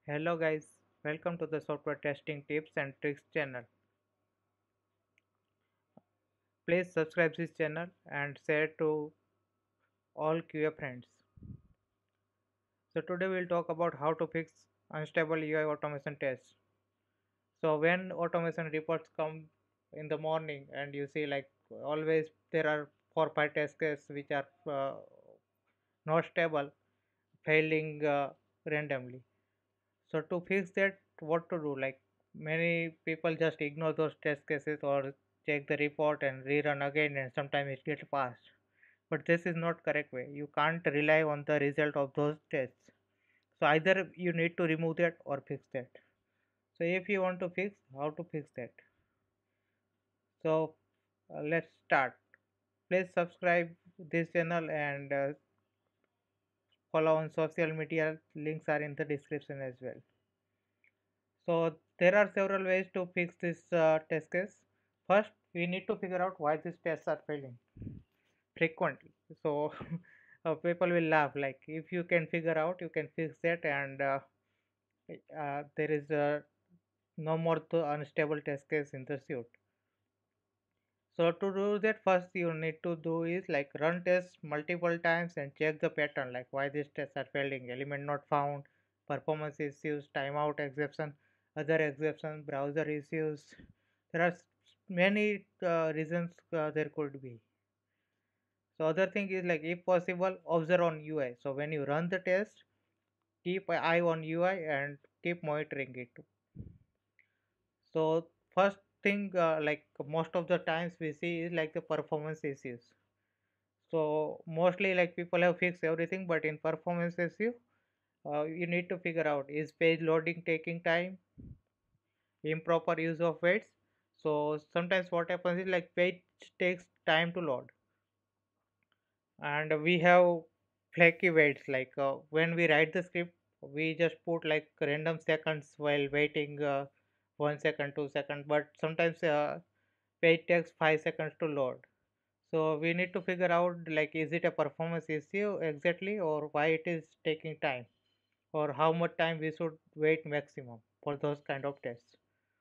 Hello guys, welcome to the software testing tips and tricks channel. Please subscribe this channel and share to all QA friends. So today we'll talk about how to fix unstable UI automation tests. So when automation reports come in the morning and you see like always there are 4 5 test cases which are not stable, failing randomly. So to fix that, what to do? Like many people just ignore those test cases or check the report and rerun again, and sometimes it gets passed. But this is not correct way. You can't rely on the result of those tests. So either you need to remove that or fix that. So if you want to fix, how to fix that? So let's start. Please subscribe this channel and follow on social media. Links are in the description as well. So there are several ways to fix this test case. First, we need to figure out why these tests are failing frequently. So people will laugh. Like if you can figure out, you can fix that, and there is no more to unstable test case in the suite. So to do that, first you need to do is like run tests multiple times and check the pattern, like why these tests are failing, element not found, performance issues, timeout exception, other exception, browser issues. There are many reasons there could be. So other thing is like if possible, observe on UI. So when you run the test, keep an eye on UI and keep monitoring it. So first thing, like most of the times we see is like the performance issues. So mostly like people have fixed everything, but in performance issue, you need to figure out is page loading taking time, improper use of weights. So sometimes what happens is like page takes time to load, and we have flaky weights. Like when we write the script, we just put like random seconds while waiting 1 second, 2 second, but sometimes page takes 5 seconds to load. So we need to figure out like is it a performance issue exactly or why it is taking time or how much time we should wait maximum for those kind of tests.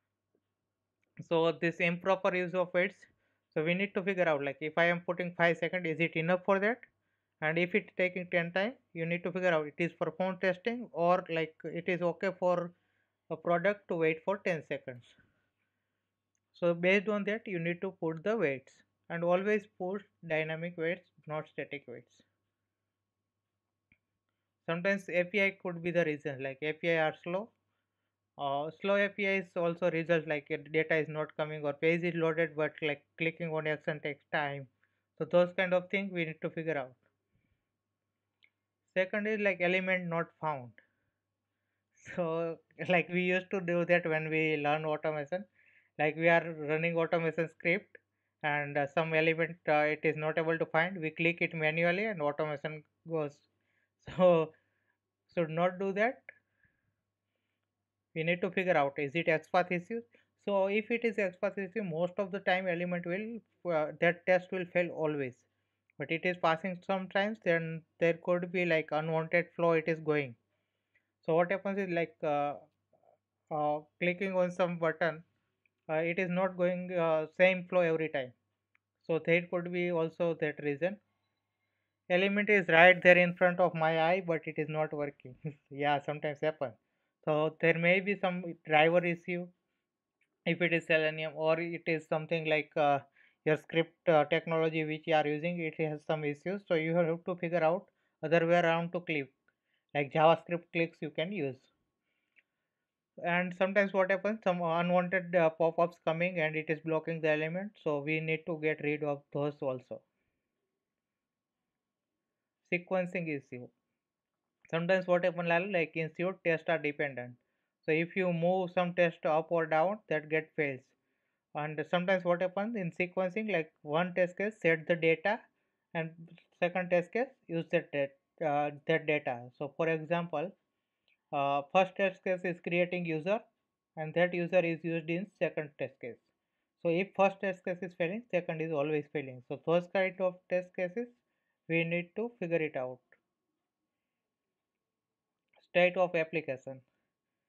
So this improper use of weights. So we need to figure out like if I am putting 5 seconds, is it enough for that? And if it's taking 10 time, you need to figure out it is performance testing or like it is okay for a product to wait for 10 seconds. So based on that, you need to put the weights and always put dynamic weights, not static weights. Sometimes API could be the reason, like API are slow. Slow API is also result like data is not coming or page is loaded, but like clicking on action takes time. So those kind of things we need to figure out. Second is like element not found. So like we used to do that when we learn automation, like we are running automation script and some element it is not able to find. We click it manually and automation goes. So should not do that. We need to figure out is it XPath issue. So if it is XPath issue, most of the time element will that test will fail always, but it is passing sometimes, then there could be like unwanted flow it is going. So what happens is like clicking on some button, it is not going same flow every time. So that could be also that reason. Element is right there in front of my eye, but it is not working. Yeah, sometimes happen. So there may be some driver issue if it is Selenium, or it is something like your script technology which you are using, it has some issues. So you have to figure out other way around to click, like JavaScript clicks you can use. And sometimes what happens, some unwanted pop-ups coming and it is blocking the element, so we need to get rid of those also. Sequencing issue. Sometimes what happens like in suite tests are dependent. So if you move some test up or down, that get fails. And sometimes what happens in sequencing, like one test case set the data and second test case use that data. So for example, first test case is creating user and that user is used in second test case. So if first test case is failing, second is always failing. So those kind of test cases we need to figure it out. State of application.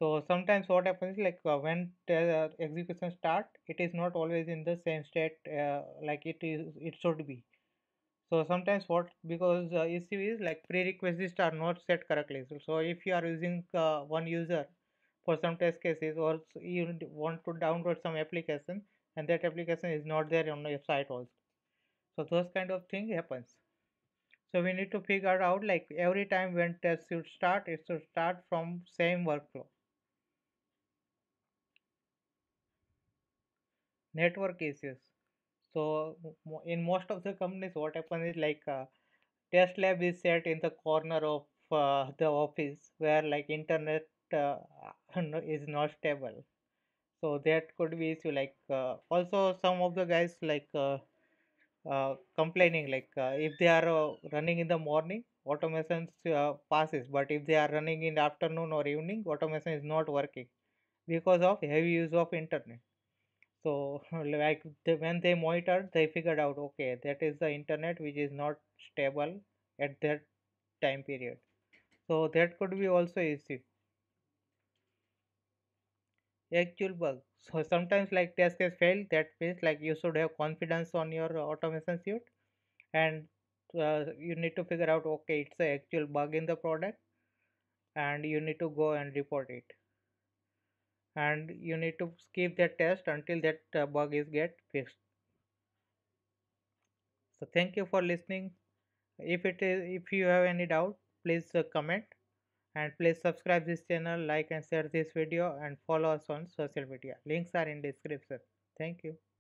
So sometimes what happens is like when the execution start, it is not always in the same state like it should be. So sometimes what, because the issue is like prerequisites are not set correctly. So if you are using one user for some test cases, or you want to download some application and that application is not there on your site also. So those kind of thing happens. So we need to figure out like every time when test should start, it should start from same workflow. Network issues. So in most of the companies, what happens is like test lab is set in the corner of the office where like internet is not stable. So that could be issue. Like also some of the guys like complaining like if they are running in the morning, automation passes, but if they are running in the afternoon or evening, automation is not working because of heavy use of internet. So like when they monitored, they figured out okay, that is the internet which is not stable at that time period. So that could be also issue. Actual bug. So sometimes like test case fail. That means like you should have confidence on your automation suite, and you need to figure out okay, it's a actual bug in the product, and you need to go and report it, and you need to skip that test until that bug is get fixed. So thank you for listening. If you have any doubt, please comment, and please subscribe this channel, like and share this video, and follow us on social media. Links are in description. Thank you.